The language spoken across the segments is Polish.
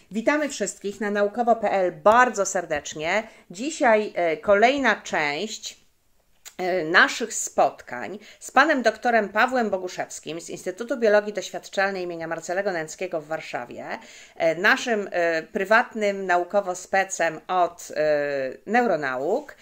Witamy wszystkich na naukowo.pl bardzo serdecznie. Dzisiaj kolejna część naszych spotkań z panem doktorem Pawłem Boguszewskim z Instytutu Biologii Doświadczalnej imienia Marcelego Nęckiego w Warszawie, naszym prywatnym naukowo-specem od neuronauk.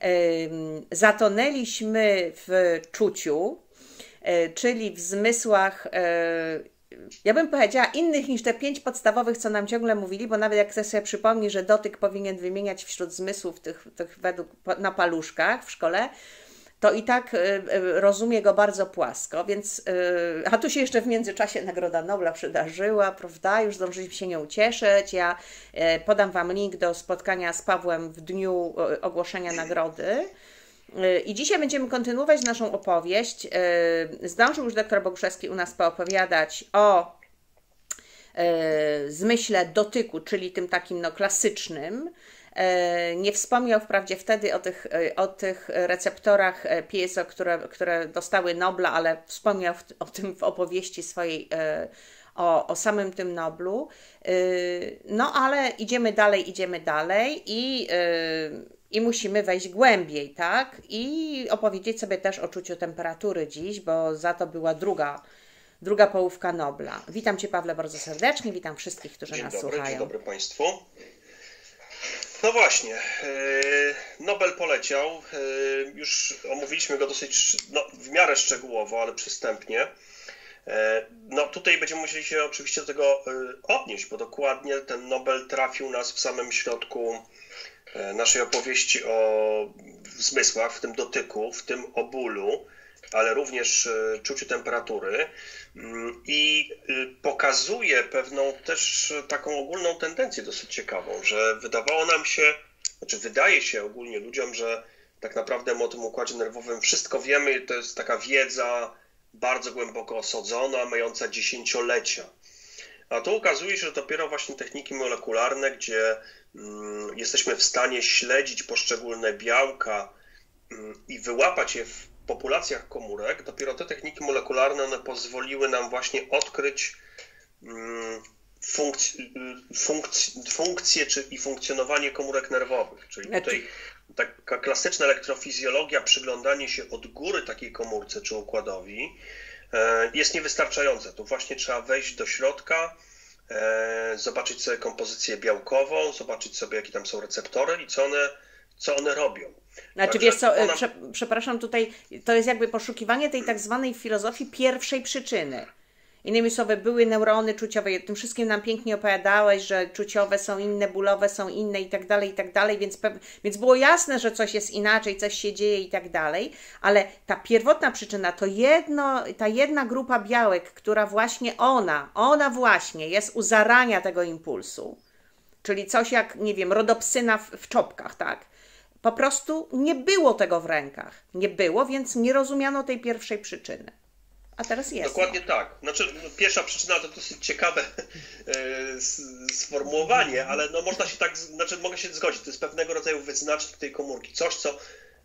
Zatonęliśmy w czuciu, czyli w zmysłach, ja bym powiedziała, innych niż te 5 podstawowych, co nam ciągle mówili, bo nawet jak ktoś sobie przypomni, że dotyk powinien wymieniać wśród zmysłów tych według na paluszkach w szkole, to i tak rozumie go bardzo płasko, więc, a tu się jeszcze w międzyczasie Nagroda Nobla przydarzyła, prawda, już zdążyliśmy się nie ucieszyć. Ja podam Wam link do spotkania z Pawłem w dniu ogłoszenia nagrody. I dzisiaj będziemy kontynuować naszą opowieść. Zdążył już dr Boguszewski u nas poopowiadać o zmyśle dotyku, czyli tym takim klasycznym. Nie wspomniał wprawdzie wtedy o tych receptorach piezo, które dostały Nobla, ale wspomniał o tym w opowieści swojej o samym tym Noblu. No ale idziemy dalej i musimy wejść głębiej, tak? I opowiedzieć sobie też o czuciu temperatury dziś, bo za to była druga połówka Nobla. Witam Cię, Pawle, bardzo serdecznie, witam wszystkich, którzy nas słuchają. Dzień dobry Państwu. No właśnie, Nobel poleciał, już omówiliśmy go dosyć, w miarę szczegółowo, ale przystępnie. No tutaj będziemy musieli się oczywiście do tego odnieść, bo dokładnie ten Nobel trafił nas w samym środku naszej opowieści o zmysłach, w tym dotyku, w tym o bólu, ale również czuciu temperatury i pokazuje pewną też taką ogólną tendencję dosyć ciekawą, że wydaje się ogólnie ludziom, że tak naprawdę o tym układzie nerwowym wszystko wiemy, to jest taka wiedza bardzo głęboko osadzona, mająca dziesięciolecia. A tu okazuje się, że dopiero właśnie techniki molekularne, gdzie jesteśmy w stanie śledzić poszczególne białka i wyłapać je w populacjach komórek, dopiero te techniki molekularne one pozwoliły nam właśnie odkryć funkcję i funkcjonowanie komórek nerwowych. Czyli tutaj taka klasyczna elektrofizjologia, przyglądanie się od góry takiej komórce czy układowi jest niewystarczające. Tu właśnie trzeba wejść do środka, zobaczyć sobie kompozycję białkową, zobaczyć sobie, jakie tam są receptory i co one robią. Znaczy, wiesz co, przepraszam, tutaj to jest jakby poszukiwanie tej tak zwanej filozofii pierwszej przyczyny. Innymi słowy, były neurony czuciowe, tym wszystkim nam pięknie opowiadałeś, że czuciowe są inne, bólowe są inne i tak dalej, więc było jasne, że coś jest inaczej, coś się dzieje i tak dalej, ale ta pierwotna przyczyna to ta jedna grupa białek, która właśnie ona właśnie jest u zarania tego impulsu, czyli coś jak, nie wiem, rodopsyna w czopkach, tak? Po prostu nie było tego w rękach. Nie było, więc nie rozumiano tej pierwszej przyczyny. A teraz jest. Dokładnie tak. Znaczy, pierwsza przyczyna to dosyć ciekawe sformułowanie, ale można się mogę się zgodzić. To jest pewnego rodzaju wyznacznik tej komórki. Coś, co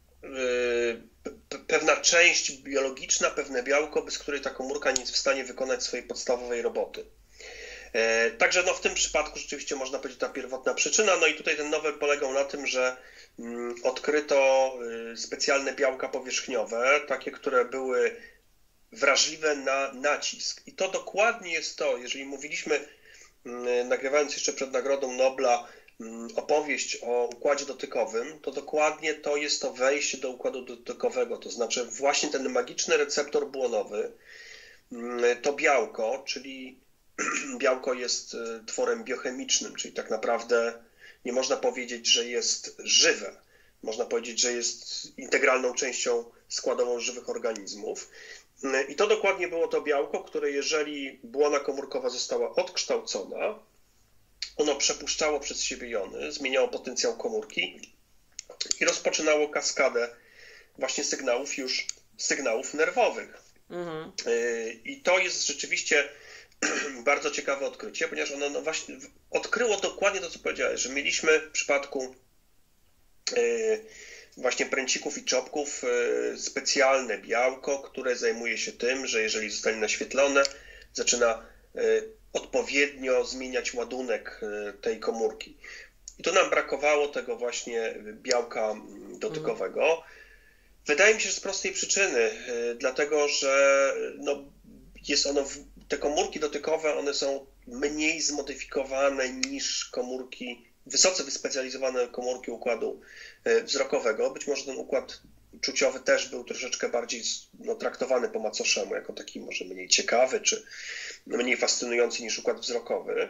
pewna część biologiczna, pewne białko, bez której ta komórka nie jest w stanie wykonać swojej podstawowej roboty. Także w tym przypadku rzeczywiście można powiedzieć ta pierwotna przyczyna. No i tutaj ten Nobel polegał na tym, że odkryto specjalne białka powierzchniowe, takie, które były wrażliwe na nacisk. I to dokładnie jest to, jeżeli mówiliśmy, nagrywając jeszcze przed Nagrodą Nobla, opowieść o układzie dotykowym, to dokładnie to jest to wejście do układu dotykowego, to znaczy właśnie ten magiczny receptor błonowy, to białko, czyli białko jest tworem biochemicznym, czyli tak naprawdę nie można powiedzieć, że jest żywe. Można powiedzieć, że jest integralną częścią składową żywych organizmów. I to dokładnie było to białko, które jeżeli błona komórkowa została odkształcona, ono przepuszczało przez siebie jony, zmieniało potencjał komórki i rozpoczynało kaskadę właśnie sygnałów nerwowych. Mhm. I to jest rzeczywiście bardzo ciekawe odkrycie, ponieważ ono właśnie odkryło dokładnie to, co powiedziałeś, że mieliśmy w przypadku właśnie pręcików i czopków specjalne białko, które zajmuje się tym, że jeżeli zostanie naświetlone, zaczyna odpowiednio zmieniać ładunek tej komórki. I tu nam brakowało tego właśnie białka dotykowego. Wydaje mi się, że z prostej przyczyny, dlatego że jest ono, te komórki dotykowe, one są mniej zmodyfikowane niż komórki, wysoce wyspecjalizowane komórki układu wzrokowego. Być może ten układ czuciowy też był troszeczkę bardziej traktowany po macoszemu, jako taki może mniej ciekawy, czy mniej fascynujący niż układ wzrokowy.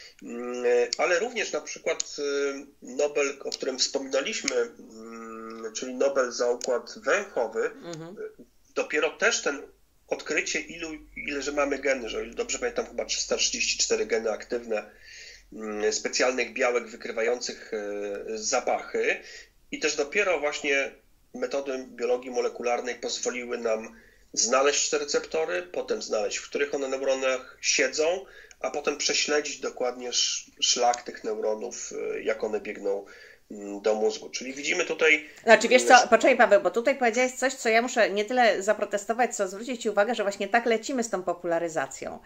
Ale również na przykład Nobel, o którym wspominaliśmy, czyli Nobel za układ węchowy, dopiero też ten odkrycie, ile że mamy geny, że dobrze pamiętam, chyba 334 geny aktywne specjalnych białek wykrywających zapachy, i też dopiero właśnie metody biologii molekularnej pozwoliły nam znaleźć te receptory, potem znaleźć, w których one neuronach siedzą, a potem prześledzić dokładnie szlak tych neuronów, jak one biegną do mózgu. Czyli widzimy tutaj... Znaczy wiesz co, poczekaj Paweł, bo tutaj powiedziałeś coś, co ja muszę nie tyle zaprotestować, co zwrócić Ci uwagę, że właśnie tak lecimy z tą popularyzacją.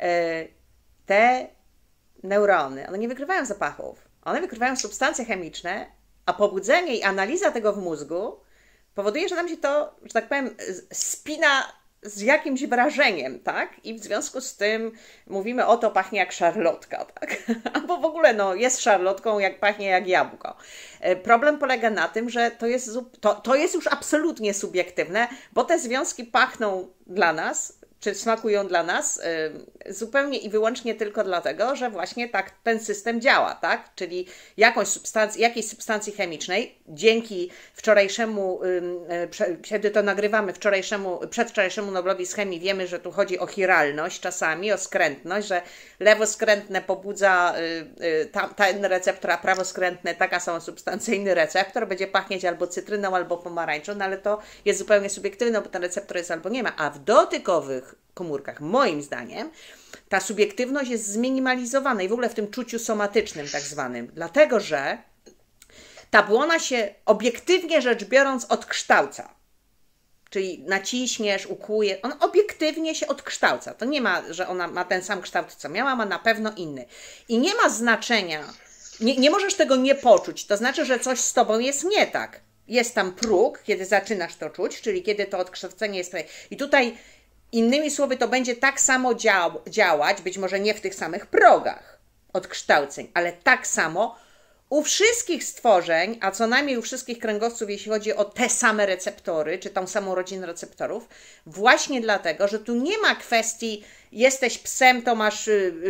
Te neurony, one nie wykrywają zapachów, one wykrywają substancje chemiczne, a pobudzenie i analiza tego w mózgu powoduje, że nam się to, że tak powiem, spina z jakimś wrażeniem, tak? I w związku z tym mówimy, o, to pachnie jak szarlotka, tak? Albo w ogóle jest szarlotką, jak pachnie jak jabłko. Problem polega na tym, że to jest już absolutnie subiektywne, bo te związki pachną dla nas, czy smakują dla nas zupełnie i wyłącznie tylko dlatego, że właśnie tak ten system działa, tak? Czyli jakiejś substancji chemicznej, dzięki wczorajszemu, kiedy to nagrywamy, przedwczorajszemu Nobelowi z chemii, wiemy, że tu chodzi o chiralność czasami, o skrętność, że lewoskrętne pobudza ten receptor, a prawoskrętne taka sama substancyjny receptor, będzie pachnieć albo cytryną, albo pomarańczą, ale to jest zupełnie subiektywne, bo ten receptor jest albo nie ma, a w dotykowych komórkach, moim zdaniem, ta subiektywność jest zminimalizowana i w ogóle w tym czuciu somatycznym tak zwanym, dlatego że ta błona się obiektywnie rzecz biorąc odkształca. Czyli naciśniesz, ukłuje, on obiektywnie się odkształca. To nie ma, że ona ma ten sam kształt, co miała, ma na pewno inny. I nie ma znaczenia, nie możesz tego nie poczuć, to znaczy, że coś z tobą jest nie tak. Jest tam próg, kiedy zaczynasz to czuć, czyli kiedy to odkształcenie jest... I tutaj innymi słowy, to będzie tak samo działać, być może nie w tych samych progach odkształceń, ale tak samo u wszystkich stworzeń, a co najmniej u wszystkich kręgowców, jeśli chodzi o te same receptory, czy tą samą rodzinę receptorów, właśnie dlatego, że tu nie ma kwestii, jesteś psem, to masz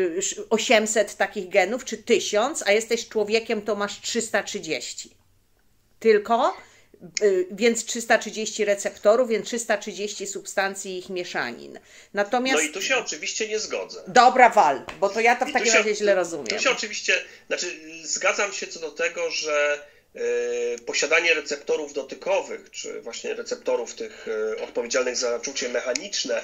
800 takich genów, czy 1000, a jesteś człowiekiem, to masz 330. Tylko... Więc 330 receptorów, więc 330 substancji i ich mieszanin. Natomiast... No i tu się oczywiście nie zgodzę. Dobra, wal, bo to ja to w takim razie źle rozumiem. Tu się oczywiście, zgadzam się co do tego, że posiadanie receptorów dotykowych, czy właśnie receptorów tych odpowiedzialnych za czucie mechaniczne,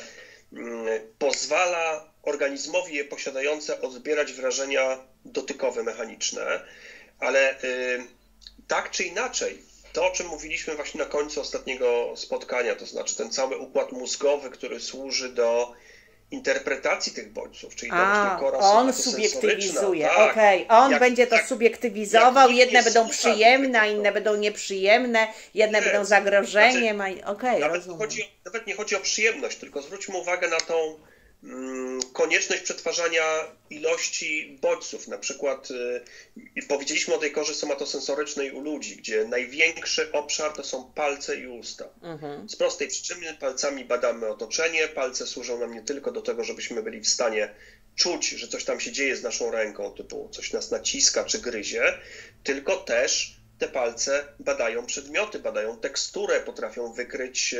pozwala organizmowi je posiadające odbierać wrażenia dotykowe, mechaniczne, ale tak czy inaczej, to, o czym mówiliśmy właśnie na końcu ostatniego spotkania, to znaczy ten cały układ mózgowy, który służy do interpretacji tych bodźców, czyli ta kora on subiektywizuje, okej. On będzie to subiektywizował, jedne będą przyjemne, a inne będą nieprzyjemne, jedne będą zagrożeniem, nawet nie chodzi o przyjemność, tylko zwróćmy uwagę na tą konieczność przetwarzania ilości bodźców. Na przykład powiedzieliśmy o tej korze somatosensorycznej u ludzi, gdzie największy obszar to są palce i usta. Z prostej przyczyny palcami badamy otoczenie, palce służą nam nie tylko do tego, żebyśmy byli w stanie czuć, że coś tam się dzieje z naszą ręką, typu coś nas naciska czy gryzie, tylko też te palce badają przedmioty, badają teksturę, potrafią wykryć,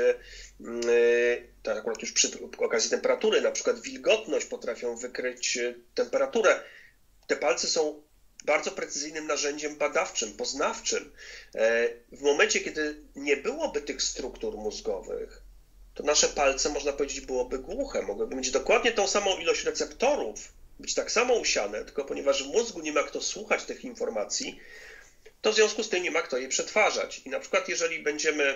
tak akurat już przy okazji temperatury, na przykład wilgotność, potrafią wykryć temperaturę. Te palce są bardzo precyzyjnym narzędziem badawczym, poznawczym. W momencie, kiedy nie byłoby tych struktur mózgowych, to nasze palce, można powiedzieć, byłoby głuche. Mogłyby mieć dokładnie tą samą ilość receptorów, być tak samo usiane, tylko ponieważ w mózgu nie ma kto słuchać tych informacji, to w związku z tym nie ma kto je przetwarzać. I na przykład jeżeli będziemy,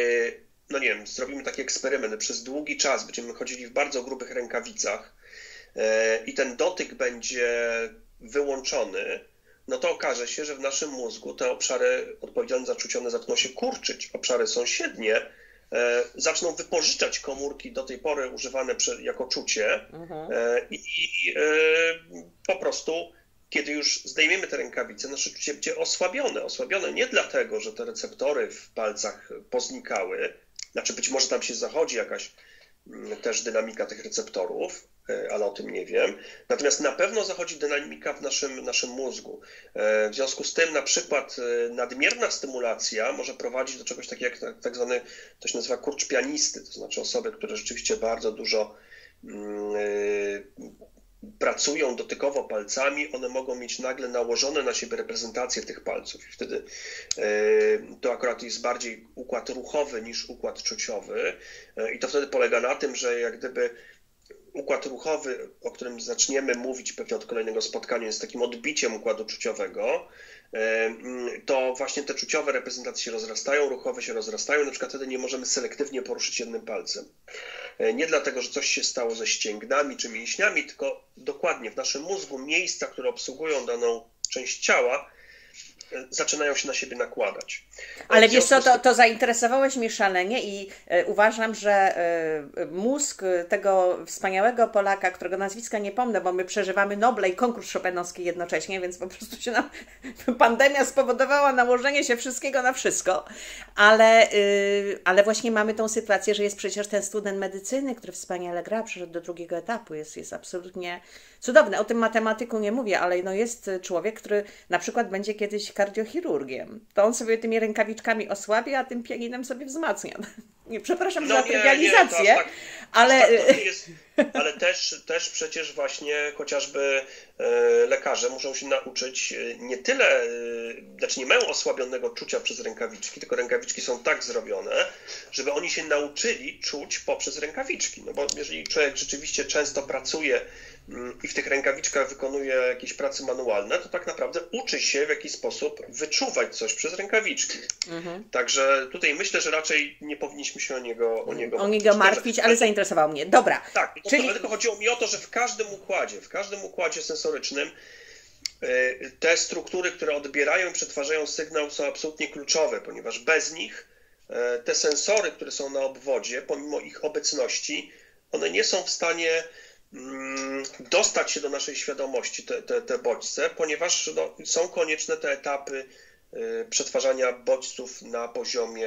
no nie wiem, zrobimy taki eksperyment, przez długi czas będziemy chodzili w bardzo grubych rękawicach, i ten dotyk będzie wyłączony, no to okaże się, że w naszym mózgu te obszary odpowiedzialne za czucie, one zaczną się kurczyć. Obszary sąsiednie zaczną wypożyczać komórki do tej pory używane jako czucie i po prostu, kiedy już zdejmiemy te rękawice, nasze czucie będzie osłabione. Osłabione nie dlatego, że te receptory w palcach poznikały, znaczy być może tam się zachodzi jakaś też dynamika tych receptorów, ale o tym nie wiem. Natomiast na pewno zachodzi dynamika w naszym mózgu. W związku z tym na przykład nadmierna stymulacja może prowadzić do czegoś takiego jak tak zwany, to się nazywa kurcz pianisty, to znaczy osoby, które rzeczywiście bardzo dużo pracują dotykowo palcami, one mogą mieć nagle nałożone na siebie reprezentację tych palców. I wtedy to akurat jest bardziej układ ruchowy niż układ czuciowy. I to wtedy polega na tym, że jak gdyby układ ruchowy, o którym zaczniemy mówić pewnie od kolejnego spotkania, jest takim odbiciem układu czuciowego, to właśnie te czuciowe reprezentacje się rozrastają, ruchowe się rozrastają, na przykład wtedy nie możemy selektywnie poruszyć jednym palcem. Nie dlatego, że coś się stało ze ścięgnami czy mięśniami, tylko dokładnie w naszym mózgu miejsca, które obsługują daną część ciała, zaczynają się na siebie nakładać. Ale wiesz co, to zainteresowałeś mnie szalenie i uważam, że mózg tego wspaniałego Polaka, którego nazwiska nie pomnę, bo my przeżywamy Noble i konkurs chopinowski jednocześnie, więc po prostu się nam pandemia spowodowała nałożenie się wszystkiego na wszystko, ale właśnie mamy tą sytuację, że jest przecież ten student medycyny, który wspaniale gra, przeszedł do drugiego etapu, jest absolutnie cudowny. O tym matematyku nie mówię, ale no jest człowiek, który na przykład będzie kiedyś kardiochirurgiem. To on sobie tymi rękawiczkami osłabia, a tym pianinem sobie wzmacnia. Nie, przepraszam za trywializację, ale też przecież właśnie chociażby lekarze muszą się nauczyć nie tyle, znaczy nie mają osłabionego czucia przez rękawiczki, tylko rękawiczki są tak zrobione, żeby oni się nauczyli czuć poprzez rękawiczki. No bo jeżeli człowiek rzeczywiście często pracuje i w tych rękawiczkach wykonuje jakieś prace manualne, to tak naprawdę uczy się w jakiś sposób wyczuwać coś przez rękawiczki. Także tutaj myślę, że raczej nie powinniśmy się o niego martwić, ale zainteresował mnie. Dobra. Tak, czyli... tylko chodziło mi o to, że w każdym układzie sensorycznym te struktury, które odbierają i przetwarzają sygnał, są absolutnie kluczowe, ponieważ bez nich te sensory, które są na obwodzie, pomimo ich obecności, one nie są w stanie dostać się do naszej świadomości, te bodźce, ponieważ są konieczne te etapy przetwarzania bodźców na poziomie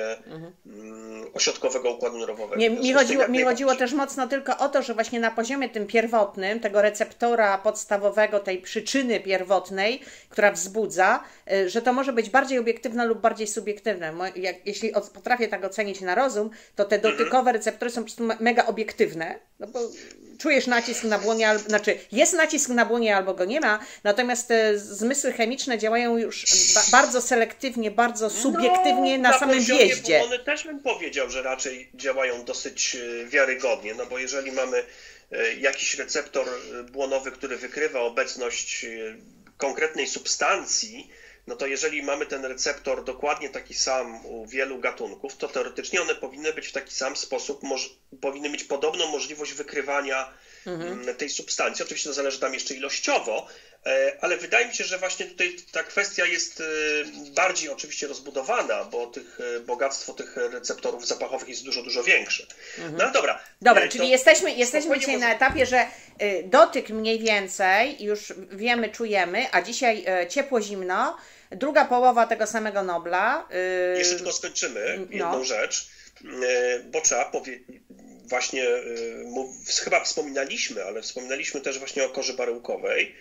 ośrodkowego układu nerwowego. Mi chodziło też mocno tylko o to, że właśnie na poziomie tym pierwotnym, tego receptora podstawowego, tej przyczyny pierwotnej, która wzbudza, że to może być bardziej obiektywne lub bardziej subiektywne. Jeśli potrafię tak ocenić na rozum, to te dotykowe receptory są po prostu mega obiektywne, no bo czujesz nacisk na błonie, znaczy jest nacisk na błonie albo go nie ma, natomiast te zmysły chemiczne działają już bardzo selektywnie, bardzo subiektywnie na samym wjeździe. One też bym powiedział, że raczej działają dosyć wiarygodnie, no bo jeżeli mamy jakiś receptor błonowy, który wykrywa obecność konkretnej substancji, no to jeżeli mamy ten receptor dokładnie taki sam u wielu gatunków, to teoretycznie one powinny być w taki sam sposób, powinny mieć podobną możliwość wykrywania tej substancji. Oczywiście to zależy tam jeszcze ilościowo, ale wydaje mi się, że właśnie tutaj ta kwestia jest bardziej oczywiście rozbudowana, bo bogactwo tych receptorów zapachowych jest dużo, dużo większe. No ale dobra. Dobra, czyli jesteśmy dzisiaj na etapie, że dotyk mniej więcej już wiemy, czujemy, a dzisiaj ciepło, zimno. Druga połowa tego samego Nobla. Jeszcze tylko skończymy jedną rzecz, bo trzeba powiedzieć, właśnie chyba wspominaliśmy, ale wspominaliśmy też właśnie o korze baryłkowej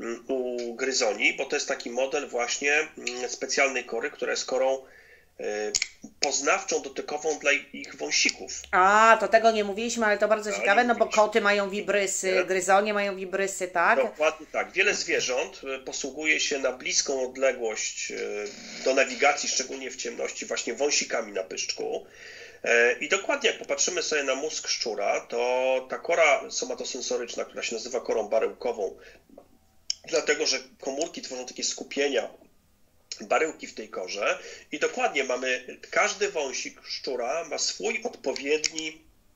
u gryzoni, bo to jest taki model właśnie specjalnej kory, która jest korą poznawczą, dotykową dla ich wąsików. A, to tego nie mówiliśmy, ale to bardzo ciekawe, no bo koty mają wibrysy, gryzonie mają wibrysy, tak? Dokładnie tak. Wiele zwierząt posługuje się na bliską odległość do nawigacji, szczególnie w ciemności, właśnie wąsikami na pyszczku. I dokładnie jak popatrzymy sobie na mózg szczura, to ta kora somatosensoryczna, która się nazywa korą baryłkową, dlatego że komórki tworzą takie skupienia, baryłki w tej korze i dokładnie każdy wąsik szczura ma swój odpowiedni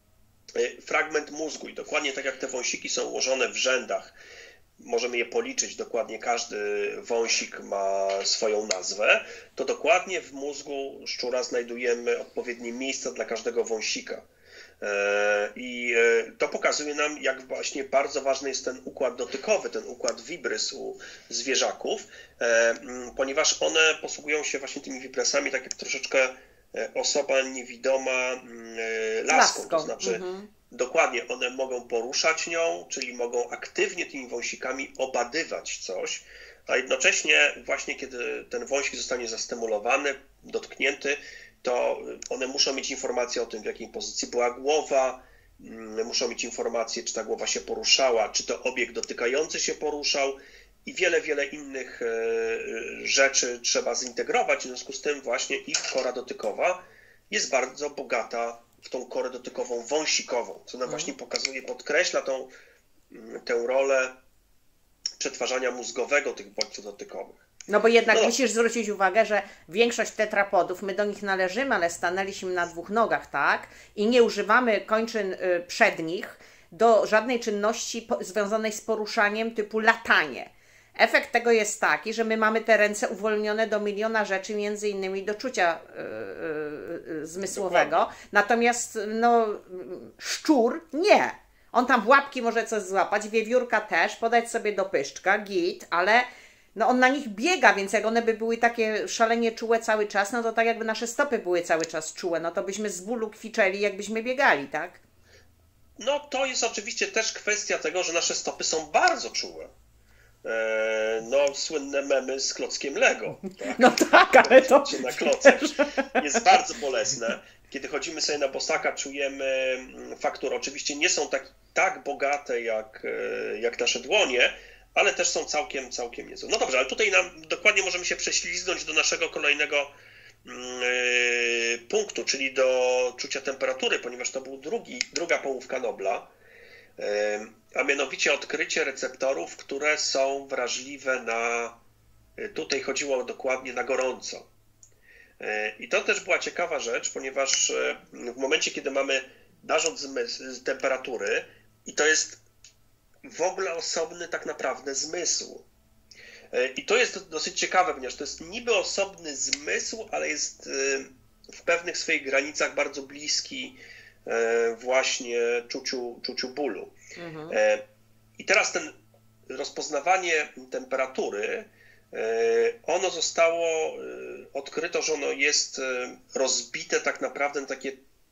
fragment mózgu i dokładnie tak jak te wąsiki są ułożone w rzędach, możemy je policzyć, dokładnie każdy wąsik ma swoją nazwę, to dokładnie w mózgu szczura znajdujemy odpowiednie miejsca dla każdego wąsika. I to pokazuje nam, jak właśnie bardzo ważny jest ten układ dotykowy, ten układ wibrys u zwierzaków, ponieważ one posługują się właśnie tymi wibrysami tak jak troszeczkę osoba niewidoma laską. To znaczy dokładnie one mogą poruszać nią, czyli mogą aktywnie tymi wąsikami obadywać coś, a jednocześnie właśnie kiedy ten wąsik zostanie zastymulowany, dotknięty, to one muszą mieć informację o tym, w jakiej pozycji była głowa, muszą mieć informację, czy ta głowa się poruszała, czy to obiekt dotykający się poruszał i wiele, wiele innych rzeczy trzeba zintegrować. W związku z tym właśnie ich kora dotykowa jest bardzo bogata w tą korę dotykową wąsikową, co nam właśnie pokazuje, podkreśla tę rolę przetwarzania mózgowego tych bodźców dotykowych. No bo jednak musisz zwrócić uwagę, że większość tetrapodów, my do nich należymy, ale stanęliśmy na dwóch nogach, tak? I nie używamy kończyn przednich do żadnej czynności związanej z poruszaniem typu latanie. Efekt tego jest taki, że my mamy te ręce uwolnione do miliona rzeczy, między innymi do czucia zmysłowego. Dokładnie. Natomiast szczur nie. On tam w łapki może coś złapać, wiewiórka też, podać sobie do pyszczka, git, ale on na nich biega, więc jak one by były takie szalenie czułe cały czas, no to tak jakby nasze stopy były cały czas czułe, no to byśmy z bólu kwiczeli, jakbyśmy biegali, tak? No to jest oczywiście też kwestia tego, że nasze stopy są bardzo czułe. Słynne memy z klockiem Lego. Tak? No tak, ale to na klocek jest bardzo bolesne. Kiedy chodzimy sobie na bosaka, czujemy faktury. Oczywiście nie są tak bogate jak nasze dłonie, ale też są całkiem niezłe. No dobrze, ale tutaj nam dokładnie możemy się prześliznąć do naszego kolejnego punktu, czyli do czucia temperatury, ponieważ to był druga połówka Nobla, a mianowicie odkrycie receptorów, które są wrażliwe tutaj chodziło dokładnie na gorąco. I to też była ciekawa rzecz, ponieważ w momencie, kiedy mamy narząd temperatury, i to jest w ogóle osobny tak naprawdę zmysł. I to jest dosyć ciekawe, ponieważ to jest niby osobny zmysł, ale jest w pewnych swoich granicach bardzo bliski właśnie czuciu bólu. I teraz rozpoznawanie temperatury, ono zostało odkryto, że ono jest rozbite tak naprawdę na takie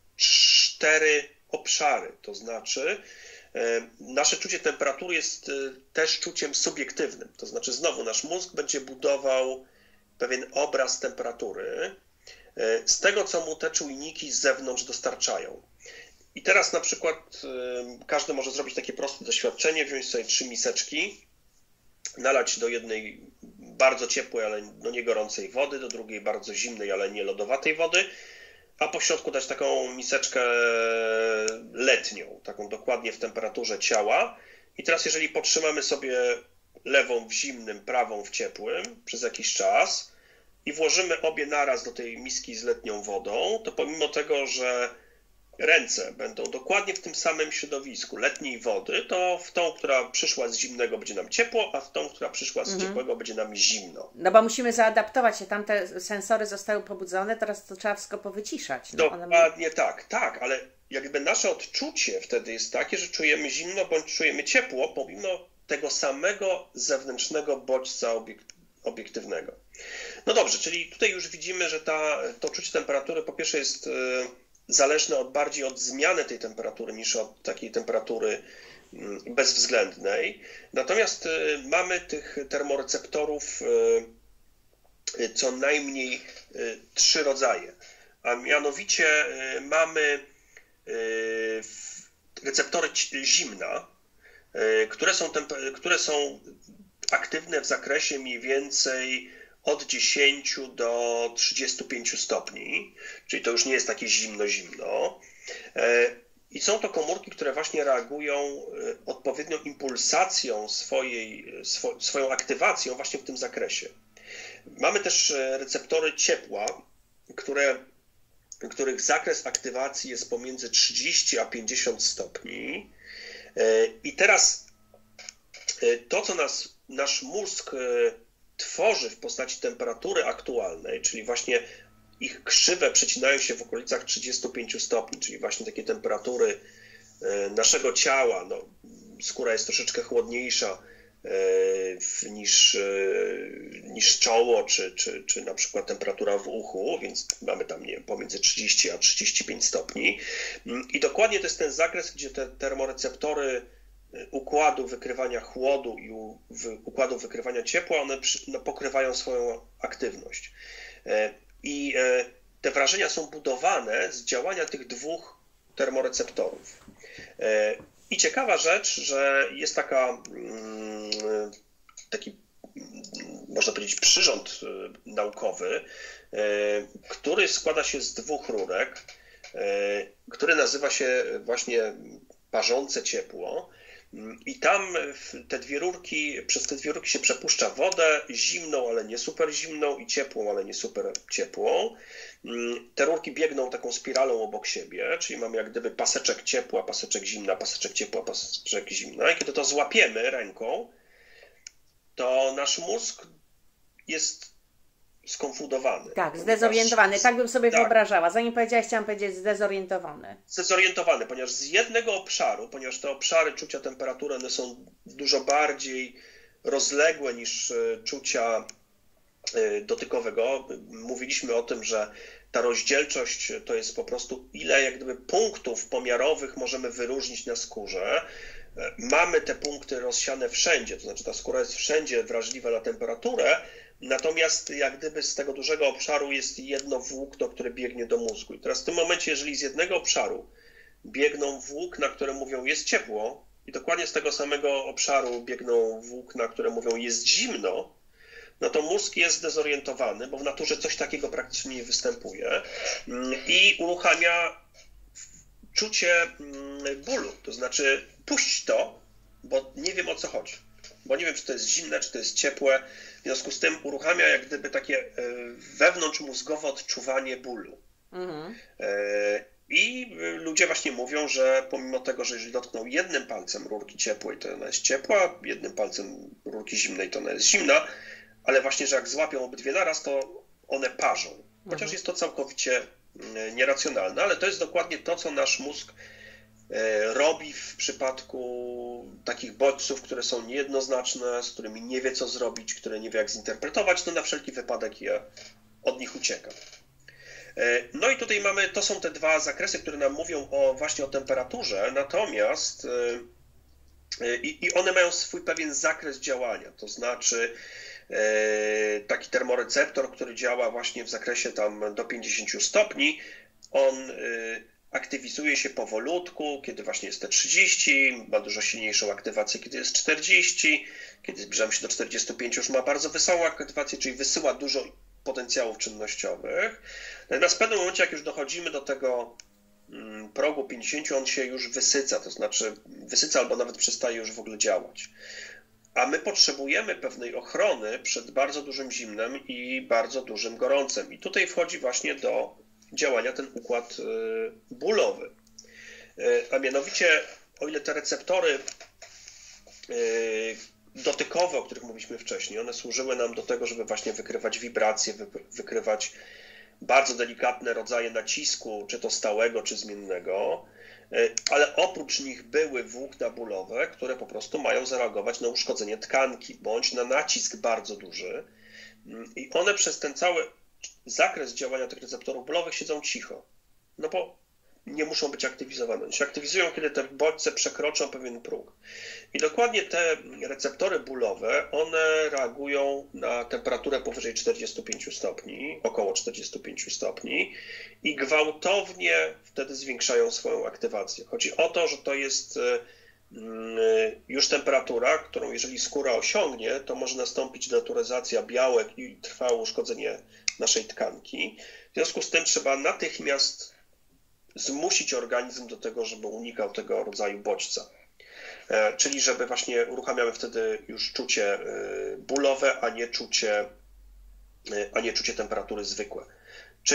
4 obszary. To znaczy nasze czucie temperatury jest też czuciem subiektywnym. To znaczy znowu nasz mózg będzie budował pewien obraz temperatury z tego, co mu te czujniki z zewnątrz dostarczają. I teraz na przykład każdy może zrobić takie proste doświadczenie, wziąć sobie 3 miseczki, nalać do jednej bardzo ciepłej, ale nie gorącej wody, do drugiej bardzo zimnej, ale nie lodowatej wody, a po środku dać taką miseczkę letnią, taką dokładnie w temperaturze ciała. I teraz jeżeli potrzymamy sobie lewą w zimnym, prawą w ciepłym przez jakiś czas i włożymy obie naraz do tej miski z letnią wodą, to pomimo tego, że ręce będą dokładnie w tym samym środowisku letniej wody, to w tą, która przyszła z zimnego, będzie nam ciepło, a w tą, która przyszła z ciepłego, będzie nam zimno. No bo musimy zaadaptować się, tamte sensory zostały pobudzone, teraz to trzeba wszystko powyciszać. No, dokładnie tak, ale jakby nasze odczucie wtedy jest takie, że czujemy zimno bądź czujemy ciepło, pomimo tego samego zewnętrznego bodźca obiektywnego. No dobrze, czyli tutaj już widzimy, że to czucie temperatury po pierwsze jest zależne bardziej od zmiany tej temperatury niż od takiej temperatury bezwzględnej. Natomiast mamy tych termoreceptorów co najmniej 3 rodzaje. A mianowicie mamy receptory zimna, które są aktywne w zakresie mniej więcej od 10 do 35 stopni, czyli to już nie jest takie zimno. I są to komórki, które właśnie reagują odpowiednią impulsacją swoją aktywacją właśnie w tym zakresie. Mamy też receptory ciepła, które których zakres aktywacji jest pomiędzy 30 a 50 stopni. I teraz to, co nasz mózg tworzy w postaci temperatury aktualnej, czyli właśnie ich krzywe przecinają się w okolicach 35 stopni, czyli właśnie takie temperatury naszego ciała. No, skóra jest troszeczkę chłodniejsza niż czoło, czy na przykład temperatura w uchu, więc mamy tam pomiędzy 30 a 35 stopni. I dokładnie to jest ten zakres, gdzie te termoreceptory układu wykrywania chłodu i układu wykrywania ciepła, one pokrywają swoją aktywność. I te wrażenia są budowane z działania tych dwóch termoreceptorów. I ciekawa rzecz, że jest taki, można powiedzieć, przyrząd naukowy, który składa się z dwóch rurek, który nazywa się właśnie parzące ciepło. I tam przez te dwie rurki się przepuszcza wodę zimną, ale nie super zimną, i ciepłą, ale nie super ciepłą. Te rurki biegną taką spiralą obok siebie, czyli mamy jak gdyby paseczek ciepła, paseczek zimna, paseczek ciepła, paseczek zimna. I kiedy to złapiemy ręką, to nasz mózg jest skonfundowany. Tak, zdezorientowany. Tak bym sobie wyobrażała. Zanim powiedziałaś, chciałam powiedzieć zdezorientowany. Zdezorientowany, ponieważ z jednego obszaru, ponieważ te obszary czucia temperatury, one są dużo bardziej rozległe niż czucia dotykowego. Mówiliśmy o tym, że ta rozdzielczość to jest po prostu ile jak gdyby punktów pomiarowych możemy wyróżnić na skórze. Mamy te punkty rozsiane wszędzie, to znaczy ta skóra jest wszędzie wrażliwa na temperaturę, natomiast jak gdyby z tego dużego obszaru jest jedno włókno, które biegnie do mózgu. I teraz w tym momencie, jeżeli z jednego obszaru biegną włókna, które mówią jest ciepło, i dokładnie z tego samego obszaru biegną włókna, które mówią jest zimno, no to mózg jest zdezorientowany, bo w naturze coś takiego praktycznie nie występuje i uruchamia czucie bólu, to znaczy puść to, bo nie wiem, o co chodzi, bo nie wiem, czy to jest zimne, czy to jest ciepłe, w związku z tym uruchamia jak gdyby takie wewnątrzmózgowe odczuwanie bólu. I ludzie właśnie mówią, że pomimo tego, że jeżeli dotkną jednym palcem rurki ciepłej, to ona jest ciepła, jednym palcem rurki zimnej, to ona jest zimna, ale właśnie, że jak złapią obydwie naraz, to one parzą. Chociaż jest to całkowicie nieracjonalne, ale to jest dokładnie to, co nasz mózg robi w przypadku takich bodźców, które są niejednoznaczne, z którymi nie wie, co zrobić, które nie wie, jak zinterpretować, no na wszelki wypadek od nich ucieka. No i tutaj to są te dwa zakresy, które nam mówią właśnie o temperaturze, natomiast i one mają swój pewien zakres działania, to znaczy taki termoreceptor, który działa właśnie w zakresie tam do 50 stopni, on aktywizuje się powolutku, kiedy właśnie jest te 30, ma dużo silniejszą aktywację, kiedy jest 40, kiedy zbliżamy się do 45, już ma bardzo wysoką aktywację, czyli wysyła dużo potencjałów czynnościowych. Natomiast w pewnym momencie, jak już dochodzimy do tego progu 50, on się już wysyca, to znaczy wysyca albo nawet przestaje już w ogóle działać. A my potrzebujemy pewnej ochrony przed bardzo dużym zimnem i bardzo dużym gorącem. I tutaj wchodzi właśnie do działania ten układ bólowy. A mianowicie, o ile te receptory dotykowe, o których mówiliśmy wcześniej, one służyły nam do tego, żeby właśnie wykrywać wibracje, wykrywać bardzo delikatne rodzaje nacisku, czy to stałego, czy zmiennego, ale oprócz nich były włókna bólowe, które po prostu mają zareagować na uszkodzenie tkanki, bądź na nacisk bardzo duży. I one przez ten cały zakres działania tych receptorów bólowych siedzą cicho, no bo nie muszą być aktywizowane. One się aktywizują, kiedy te bodźce przekroczą pewien próg. I dokładnie te receptory bólowe, one reagują na temperaturę powyżej 45 stopni, około 45 stopni i gwałtownie wtedy zwiększają swoją aktywację. Chodzi o to, że to jest już temperatura, którą jeżeli skóra osiągnie, to może nastąpić denaturyzacja białek i trwałe uszkodzenie naszej tkanki. W związku z tym trzeba natychmiast zmusić organizm do tego, żeby unikał tego rodzaju bodźca. Czyli żeby właśnie uruchamiamy wtedy już czucie bólowe, a nie czucie temperatury zwykłe. Czyli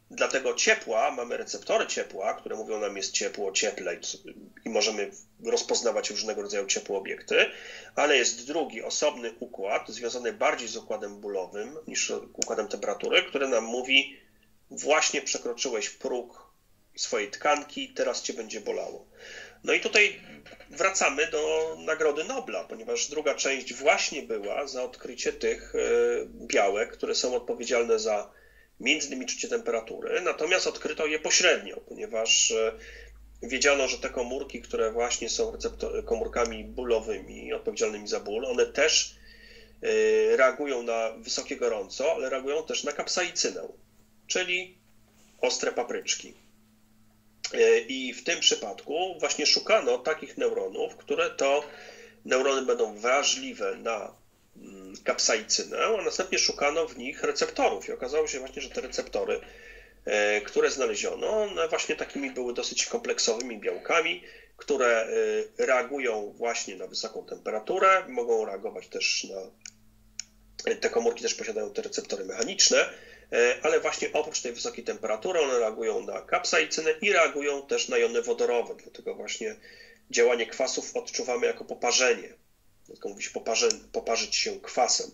dla tego ciepła mamy receptory ciepła, które mówią nam jest ciepło, cieplej i możemy rozpoznawać różnego rodzaju ciepłe obiekty, ale jest drugi, osobny układ, związany bardziej z układem bólowym niż układem temperatury, który nam mówi właśnie przekroczyłeś próg swojej tkanki, teraz cię będzie bolało. No i tutaj wracamy do Nagrody Nobla, ponieważ druga część właśnie była za odkrycie tych białek, które są odpowiedzialne za między innymi czucie temperatury, natomiast odkryto je pośrednio, ponieważ wiedziano, że te komórki, które właśnie są komórkami bólowymi, odpowiedzialnymi za ból, one też reagują na wysokie gorąco, ale reagują też na kapsaicynę, czyli ostre papryczki. I w tym przypadku właśnie szukano takich neuronów, które to neurony będą wrażliwe na kapsaicynę, a następnie szukano w nich receptorów i okazało się właśnie, że te receptory, które znaleziono, one właśnie takimi były dosyć kompleksowymi białkami, które reagują właśnie na wysoką temperaturę, mogą reagować też na... Te komórki też posiadają te receptory mechaniczne, ale właśnie oprócz tej wysokiej temperatury one reagują na kapsaicynę i reagują też na jony wodorowe, dlatego właśnie działanie kwasów odczuwamy jako poparzenie. Dlatego mówi się poparzyć się kwasem.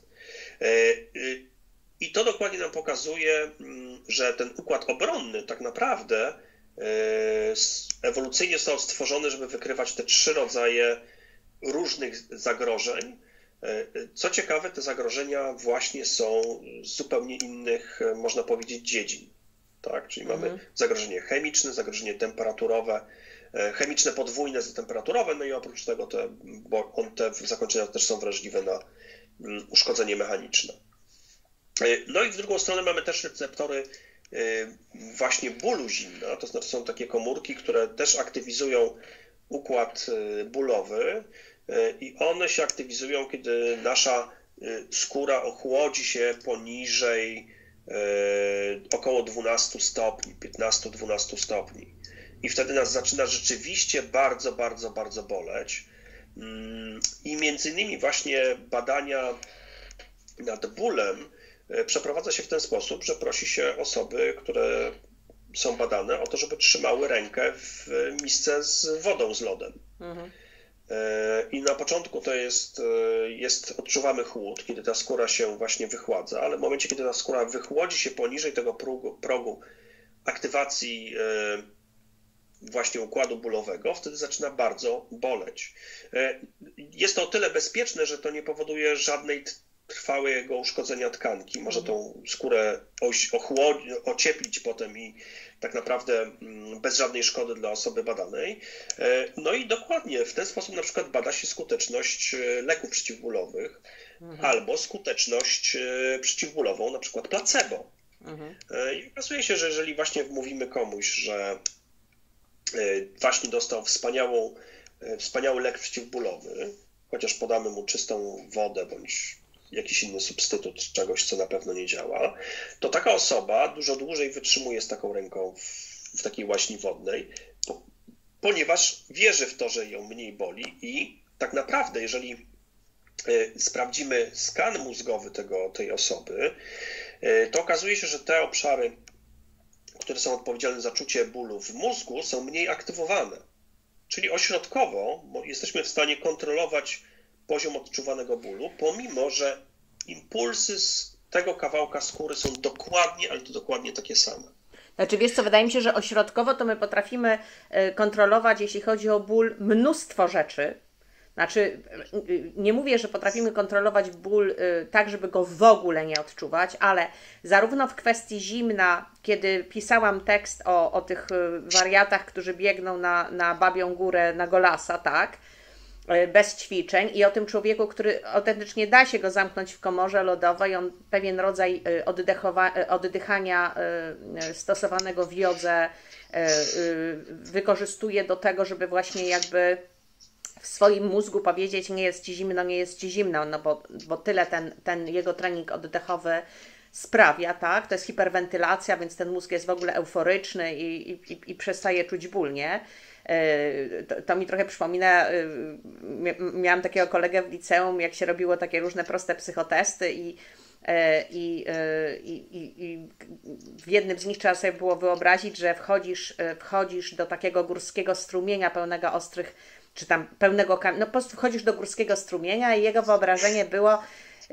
I to dokładnie nam pokazuje, że ten układ obronny tak naprawdę ewolucyjnie został stworzony, żeby wykrywać te 3 rodzaje różnych zagrożeń. Co ciekawe, te zagrożenia właśnie są z zupełnie innych, można powiedzieć, dziedzin. Tak? Czyli mamy zagrożenie chemiczne, zagrożenie temperaturowe, chemiczne podwójne za temperaturowe, no i oprócz tego te zakończenia też są wrażliwe na uszkodzenie mechaniczne. No i w drugą stronę mamy też receptory właśnie bólu zimna, to znaczy są takie komórki, które też aktywizują układ bólowy i one się aktywizują, kiedy nasza skóra ochłodzi się poniżej około 12 stopni, 15-12 stopni. I wtedy nas zaczyna rzeczywiście bardzo, bardzo, bardzo boleć. I między innymi właśnie badania nad bólem przeprowadza się w ten sposób, że prosi się osoby, które są badane, o to, żeby trzymały rękę w misce z wodą z lodem. I na początku to odczuwamy chłód, kiedy ta skóra się właśnie wychładza, ale w momencie, kiedy ta skóra wychłodzi się poniżej tego progu aktywacji właśnie układu bólowego, wtedy zaczyna bardzo boleć. Jest to o tyle bezpieczne, że to nie powoduje żadnej trwałego uszkodzenia tkanki. Może tą skórę ocieplić potem i tak naprawdę bez żadnej szkody dla osoby badanej. No i dokładnie w ten sposób na przykład bada się skuteczność leków przeciwbólowych albo skuteczność przeciwbólową, na przykład placebo. I okazuje się, że jeżeli właśnie mówimy komuś, że właśnie dostał wspaniały lek przeciwbólowy, chociaż podamy mu czystą wodę bądź jakiś inny substytut czegoś, co na pewno nie działa, to taka osoba dużo dłużej wytrzymuje z taką ręką w takiej łaźni wodnej, ponieważ wierzy w to, że ją mniej boli i tak naprawdę, jeżeli sprawdzimy skan mózgowy tej osoby, to okazuje się, że te obszary, które są odpowiedzialne za czucie bólu w mózgu, są mniej aktywowane. Czyli ośrodkowo jesteśmy w stanie kontrolować poziom odczuwanego bólu, pomimo że impulsy z tego kawałka skóry są dokładnie, ale to dokładnie takie same. Znaczy, wiesz co, wydaje mi się, że ośrodkowo to my potrafimy kontrolować, jeśli chodzi o ból, mnóstwo rzeczy. Znaczy, nie mówię, że potrafimy kontrolować ból tak, żeby go w ogóle nie odczuwać, ale zarówno w kwestii zimna, kiedy pisałam tekst o tych wariatach, którzy biegną na Babią Górę, na Golasa, tak, bez ćwiczeń i o tym człowieku, który autentycznie da się go zamknąć w komorze lodowej, on pewien rodzaj oddychania stosowanego w jodze wykorzystuje do tego, żeby właśnie jakby w swoim mózgu powiedzieć, nie jest ci zimno, nie jest ci zimno, no bo tyle ten jego trening oddechowy sprawia, tak? To jest hiperwentylacja, więc ten mózg jest w ogóle euforyczny i przestaje czuć ból, nie? To mi trochę przypomina, miałam takiego kolegę w liceum, jak się robiło takie różne proste psychotesty I w jednym z nich trzeba sobie było wyobrazić, że wchodzisz do takiego górskiego strumienia pełnego ostrych, czy tam pełnego kamienia, no po prostu wchodzisz do górskiego strumienia i jego wyobrażenie było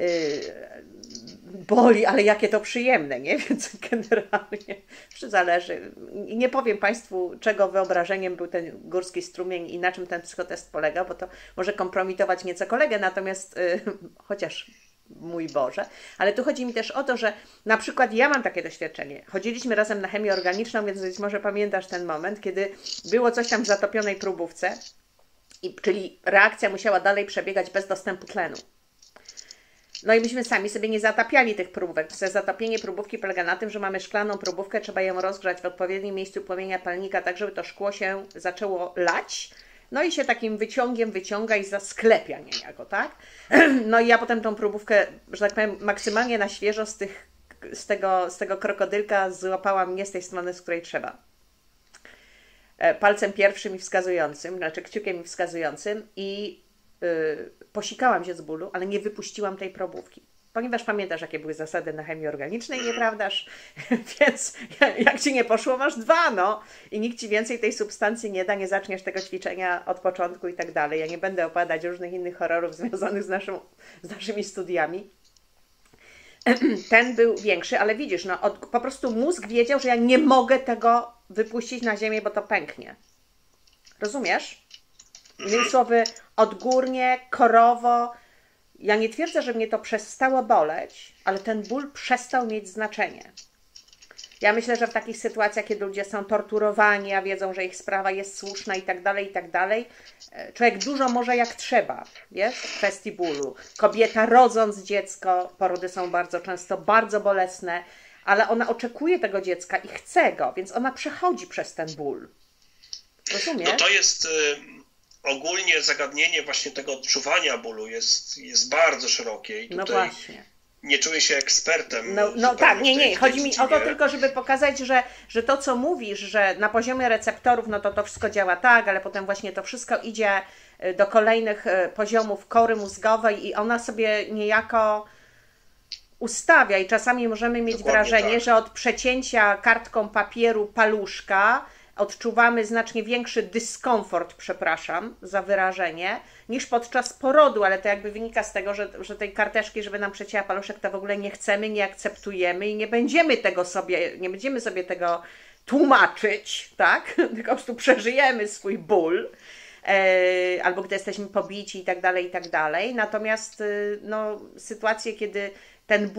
boli, ale jakie to przyjemne, nie? Więc generalnie zależy. I nie powiem Państwu, czego wyobrażeniem był ten górski strumień i na czym ten psychotest polegał, bo to może kompromitować nieco kolegę, natomiast chociaż mój Boże, ale tu chodzi mi też o to, że na przykład ja mam takie doświadczenie. Chodziliśmy razem na chemię organiczną, więc być może pamiętasz ten moment, kiedy było coś tam w zatopionej próbówce, czyli reakcja musiała dalej przebiegać bez dostępu tlenu. No i myśmy sami sobie nie zatapiali tych próbówek. Zatopienie próbówki polega na tym, że mamy szklaną próbówkę, trzeba ją rozgrzać w odpowiednim miejscu płomienia palnika, tak żeby to szkło się zaczęło lać. No i się takim wyciągiem wyciąga i zasklepia niejako, tak? No i ja potem tą próbówkę, że tak powiem, maksymalnie na świeżo z tego krokodylka złapałam nie z tej strony, z której trzeba. Palcem pierwszym i wskazującym, znaczy kciukiem i wskazującym i posikałam się z bólu, ale nie wypuściłam tej probówki. Ponieważ pamiętasz, jakie były zasady na chemii organicznej, nieprawdaż? Więc jak Ci nie poszło, masz 2, no. I nikt Ci więcej tej substancji nie da, nie zaczniesz tego ćwiczenia od początku i tak dalej. Ja nie będę opowiadać różnych innych horrorów związanych z naszymi studiami. Ten był większy, ale widzisz, no, po prostu mózg wiedział, że ja nie mogę tego wypuścić na ziemię, bo to pęknie. Rozumiesz? Innymi słowy, odgórnie, korowo. Ja nie twierdzę, że mnie to przestało boleć, ale ten ból przestał mieć znaczenie. Ja myślę, że w takich sytuacjach, kiedy ludzie są torturowani, a wiedzą, że ich sprawa jest słuszna i tak dalej, człowiek dużo może jak trzeba, wiesz, w kwestii bólu. Kobieta rodząc dziecko, porody są bardzo często bardzo bolesne, ale ona oczekuje tego dziecka i chce go, więc ona przechodzi przez ten ból. Rozumiesz? No to jest... Ogólnie zagadnienie właśnie tego odczuwania bólu jest bardzo szerokie i tutaj właśnie. Nie czuję się ekspertem. No tak, nie. Chodzi mi o to tylko, żeby pokazać, że to, co mówisz, że na poziomie receptorów, no to wszystko działa tak, ale potem właśnie to wszystko idzie do kolejnych poziomów kory mózgowej i ona sobie niejako ustawia i czasami możemy mieć wrażenie, tak, że od przecięcia kartką papieru paluszka odczuwamy znacznie większy dyskomfort, przepraszam za wyrażenie, niż podczas porodu, ale to jakby wynika z tego, że tej karteczki, żeby nam przecięła paluszek, to w ogóle nie chcemy, nie akceptujemy i nie będziemy sobie tego tłumaczyć, tak? Tylko po prostu przeżyjemy swój ból, albo gdy jesteśmy pobici i tak dalej. Natomiast no, sytuacje, kiedy ten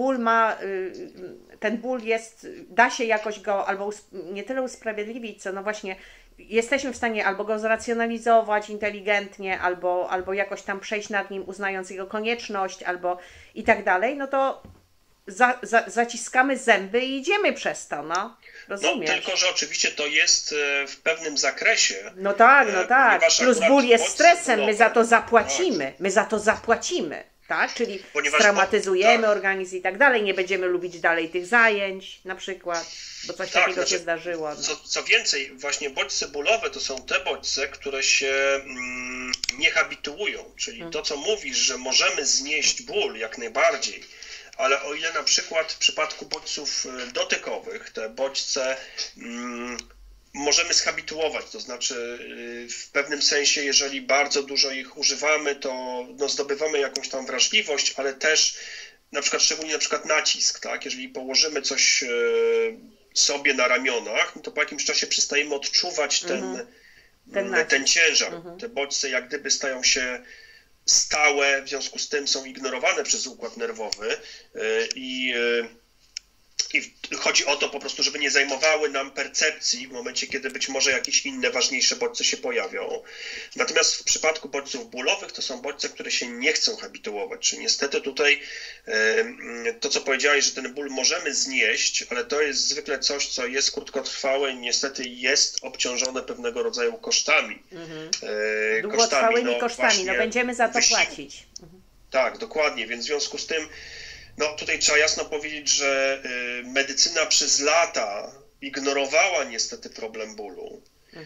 ból da się jakoś go albo nie tyle usprawiedliwić, co no właśnie jesteśmy w stanie albo go zracjonalizować inteligentnie, albo jakoś tam przejść nad nim, uznając jego konieczność, albo i tak dalej, no to zaciskamy zęby i idziemy przez to, no. Rozumiesz? No, tylko że oczywiście to jest w pewnym zakresie. No tak. Plus ból jest stresem, my za to zapłacimy. Tak? Czyli straumatyzujemy organizm i tak dalej, nie będziemy lubić dalej tych zajęć na przykład, bo coś takiego się zdarzyło. No. Co więcej, właśnie bodźce bólowe to są te bodźce, które się nie habituują, czyli to, co mówisz, że możemy znieść ból jak najbardziej, ale o ile na przykład w przypadku bodźców dotykowych te bodźce możemy zhabituować, to znaczy w pewnym sensie, jeżeli bardzo dużo ich używamy, to no, zdobywamy jakąś tam wrażliwość, ale też na przykład szczególnie na przykład nacisk, tak? Jeżeli położymy coś sobie na ramionach, no to po jakimś czasie przestajemy odczuwać ten ciężar. Te bodźce jak gdyby stają się stałe, w związku z tym są ignorowane przez układ nerwowy i chodzi o to po prostu, żeby nie zajmowały nam percepcji w momencie, kiedy być może jakieś inne, ważniejsze bodźce się pojawią. Natomiast w przypadku bodźców bólowych to są bodźce, które się nie chcą habituować. Czyli niestety tutaj to, co powiedziałeś, że ten ból możemy znieść, ale to jest zwykle coś, co jest krótkotrwałe i niestety jest obciążone pewnego rodzaju kosztami. Długotrwałymi kosztami, no będziemy za to płacić. Tak, dokładnie, więc w związku z tym no tutaj trzeba jasno powiedzieć, że medycyna przez lata ignorowała niestety problem bólu.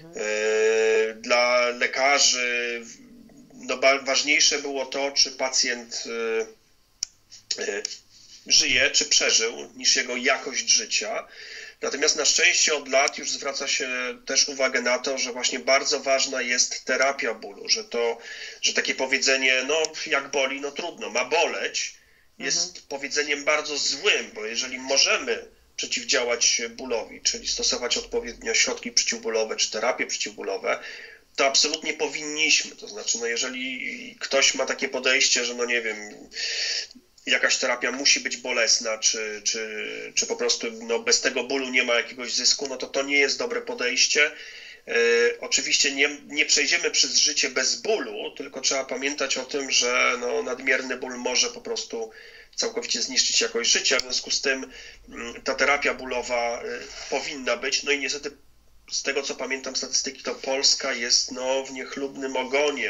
Dla lekarzy no, ważniejsze było to, czy pacjent żyje czy przeżył, niż jego jakość życia. Natomiast na szczęście od lat już zwraca się też uwagę na to, że właśnie bardzo ważna jest terapia bólu, że takie powiedzenie, no jak boli, no trudno, ma boleć, jest powiedzeniem bardzo złym, bo jeżeli możemy przeciwdziałać bólowi, czyli stosować odpowiednio środki przeciwbólowe czy terapie przeciwbólowe, to absolutnie powinniśmy. To znaczy, no jeżeli ktoś ma takie podejście, że no nie wiem, jakaś terapia musi być bolesna, czy po prostu no, bez tego bólu nie ma jakiegoś zysku, no to nie jest dobre podejście. Oczywiście nie przejdziemy przez życie bez bólu, tylko trzeba pamiętać o tym, że no, nadmierny ból może po prostu całkowicie zniszczyć jakość życia. W związku z tym ta terapia bólowa powinna być. No i niestety z tego, co pamiętam statystyki, to Polska jest no, w niechlubnym ogonie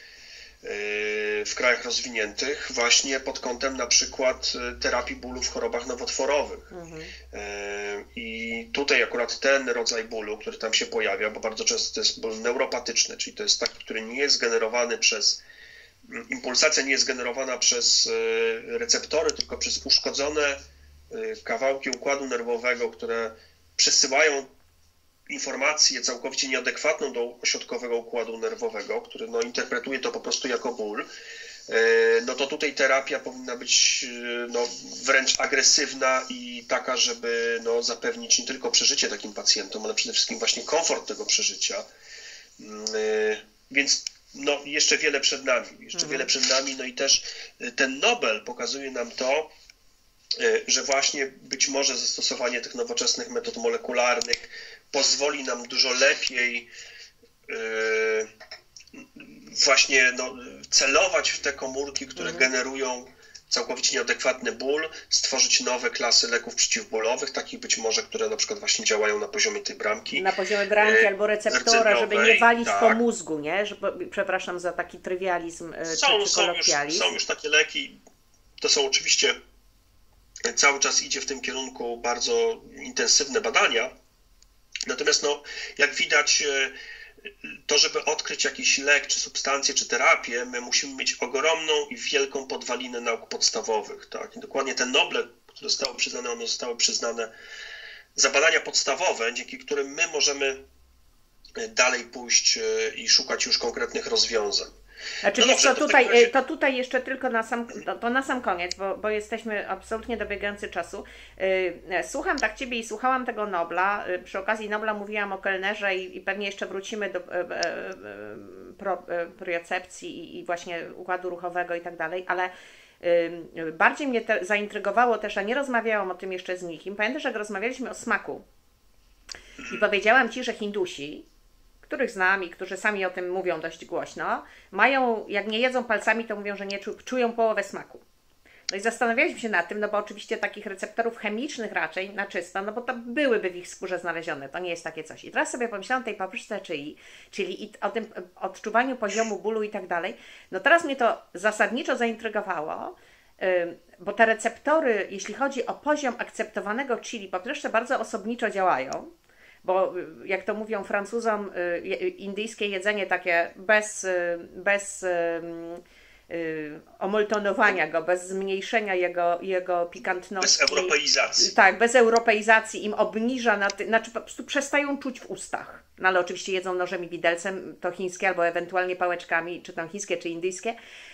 w krajach rozwiniętych właśnie pod kątem na przykład terapii bólu w chorobach nowotworowych. I tutaj akurat ten rodzaj bólu, który tam się pojawia, bo bardzo często to jest ból neuropatyczny, czyli to jest taki, który nie jest generowany przez impulsacja nie jest generowana przez receptory, tylko przez uszkodzone kawałki układu nerwowego, które przesyłają informację całkowicie nieadekwatną do ośrodkowego układu nerwowego, który no, interpretuje to po prostu jako ból, no to tutaj terapia powinna być no, wręcz agresywna i taka, żeby no, zapewnić nie tylko przeżycie takim pacjentom, ale przede wszystkim właśnie komfort tego przeżycia. Więc no, jeszcze wiele przed nami, no i też ten Nobel pokazuje nam to, że właśnie być może zastosowanie tych nowoczesnych metod molekularnych pozwoli nam dużo lepiej właśnie no, celować w te komórki, które generują całkowicie nieadekwatny ból, stworzyć nowe klasy leków przeciwbólowych, takich być może, które na przykład właśnie działają na poziomie tej bramki. Na poziomie bramki albo receptora, żeby nie walić po mózgu, nie? Przepraszam za taki trywializm czy kolokwializm. Są już takie leki, to są oczywiście, cały czas idzie w tym kierunku bardzo intensywne badania, natomiast no, jak widać, to, żeby odkryć jakiś lek, czy substancję, czy terapię, my musimy mieć ogromną i wielką podwalinę nauk podstawowych. Tak? I dokładnie te Noble, które zostały przyznane, one zostały przyznane za badania podstawowe, dzięki którym my możemy dalej pójść i szukać już konkretnych rozwiązań. Znaczy, no dobrze, to tutaj jeszcze tylko na sam koniec, bo jesteśmy absolutnie dobiegający czasu. Słucham tak Ciebie i słuchałam tego Nobla. Przy okazji Nobla mówiłam o kelnerze i pewnie jeszcze wrócimy do propriocepcji i właśnie układu ruchowego i tak dalej, ale bardziej mnie zaintrygowało też, a nie rozmawiałam o tym jeszcze z nikim. Pamiętasz, jak rozmawialiśmy o smaku i powiedziałam Ci, że Hindusi, których znam i którzy sami o tym mówią dość głośno, mają, jak nie jedzą palcami, to mówią, że nie czują połowę smaku. No i zastanawialiśmy się nad tym, no bo oczywiście takich receptorów chemicznych raczej na czysto, no bo to byłyby w ich skórze znalezione, to nie jest takie coś. I teraz sobie pomyślałam o tej papryczce czyli i o tym odczuwaniu poziomu bólu i tak dalej. No teraz mnie to zasadniczo zaintrygowało, bo te receptory, jeśli chodzi o poziom akceptowanego chili, po pierwsze bardzo osobniczo działają, bo jak to mówią Francuzom, indyjskie jedzenie takie bez omoltonowania go, bez zmniejszenia jego pikantności. Bez europeizacji. Tak, bez europeizacji im obniża, znaczy po prostu przestają czuć w ustach. No ale oczywiście jedzą nożem i widelcem, to chińskie albo ewentualnie pałeczkami, czy tam chińskie, czy indyjskie,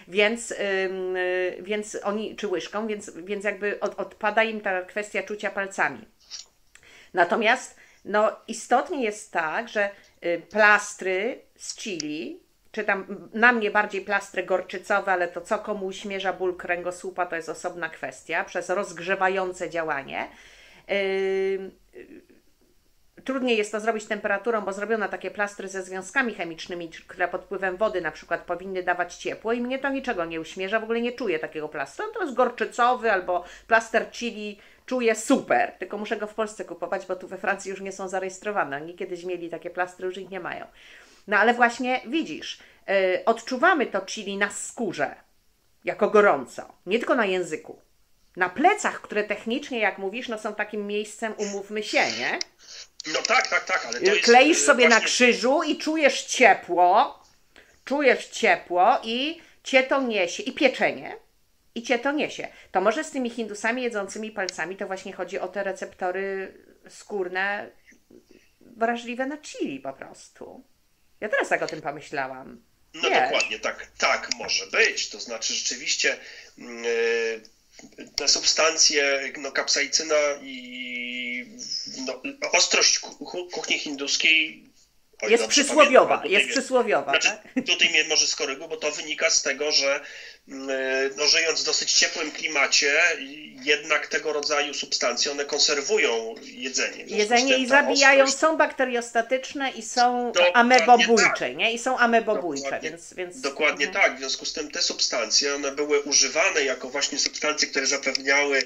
więc oni, czy łyżką, więc jakby odpada im ta kwestia czucia palcami. Natomiast no, istotnie jest tak, że plastry z chili, czy tam na mnie bardziej plastry gorczycowe, ale to co komu uśmierza ból kręgosłupa, to jest osobna kwestia, przez rozgrzewające działanie. Trudniej jest to zrobić temperaturą, bo zrobiono takie plastry ze związkami chemicznymi, które pod wpływem wody na przykład powinny dawać ciepło i mnie to niczego nie uśmierza, w ogóle nie czuję takiego plastra. To jest gorczycowy albo plaster chili, czuję super, tylko muszę go w Polsce kupować, bo tu we Francji już nie są zarejestrowane. Oni kiedyś mieli takie plastry, już ich nie mają. No ale właśnie widzisz, odczuwamy to chili na skórze, jako gorąco, nie tylko na języku. Na plecach, które technicznie, jak mówisz, no są takim miejscem, umówmy się, nie? No tak, ale to jest... Kleisz sobie właśnie na krzyżu i czujesz ciepło i cię to niesie. I pieczenie. i cię to niesie. To może z tymi Hindusami jedzącymi palcami to właśnie chodzi o te receptory skórne wrażliwe na chili po prostu. Ja teraz tak o tym pomyślałam. No dokładnie, tak może być. To znaczy rzeczywiście te substancje, kapsaicyna i ostrość kuchni hinduskiej jest przysłowiowa, znaczy, tak? Tutaj mnie może skoryguj, bo to wynika z tego, że żyjąc w dosyć ciepłym klimacie, jednak tego rodzaju substancje, one konserwują jedzenie. Jedzenie i zabijają, są bakteriostatyczne i są amebobójcze, tak. Nie? I są amebobójcze, więc... Dokładnie tak. W związku z tym te substancje, one były używane jako właśnie substancje, które zapewniały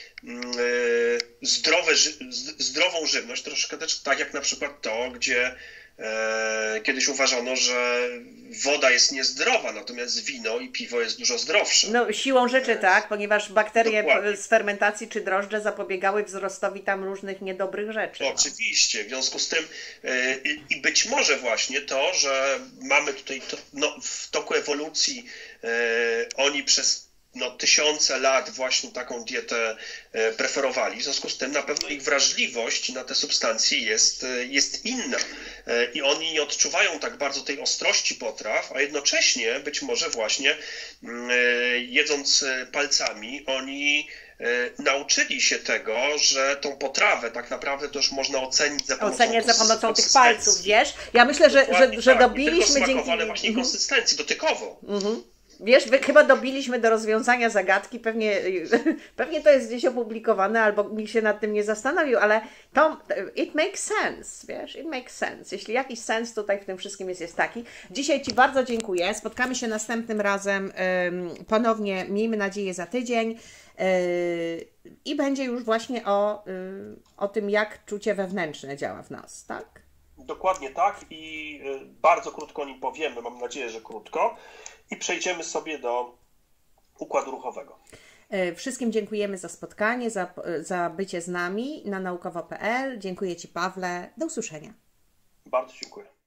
zdrową żywność, troszkę też tak jak na przykład to, gdzie kiedyś uważano, że woda jest niezdrowa, natomiast wino i piwo jest dużo zdrowsze. No siłą rzeczy tak, ponieważ bakterie z fermentacji czy drożdże zapobiegały wzrostowi tam różnych niedobrych rzeczy. Oczywiście, w związku z tym i być może właśnie to, że mamy tutaj w toku ewolucji oni przez tysiące lat właśnie taką dietę preferowali. W związku z tym na pewno ich wrażliwość na te substancje jest inna i oni nie odczuwają tak bardzo tej ostrości potraw, a jednocześnie być może właśnie jedząc palcami oni nauczyli się tego, że tą potrawę tak naprawdę to już można ocenić za pomocą tych palców, wiesz? Ja myślę, że dobiliśmy dzięki... właśnie konsystencji, dotykowo. Wiesz, chyba dobiliśmy do rozwiązania zagadki, pewnie to jest gdzieś opublikowane, albo nikt się nad tym nie zastanowił, ale to it makes sense, wiesz, it makes sense. Jeśli jakiś sens tutaj w tym wszystkim jest taki. Dzisiaj Ci bardzo dziękuję, spotkamy się następnym razem ponownie, miejmy nadzieję za tydzień i będzie już właśnie o tym, jak czucie wewnętrzne działa w nas, tak? Dokładnie tak i bardzo krótko o nim powiemy, mam nadzieję, że krótko. I przejdziemy sobie do układu ruchowego. Wszystkim dziękujemy za spotkanie, za bycie z nami na naukowo.pl. Dziękuję Ci, Pawle. Do usłyszenia. Bardzo dziękuję.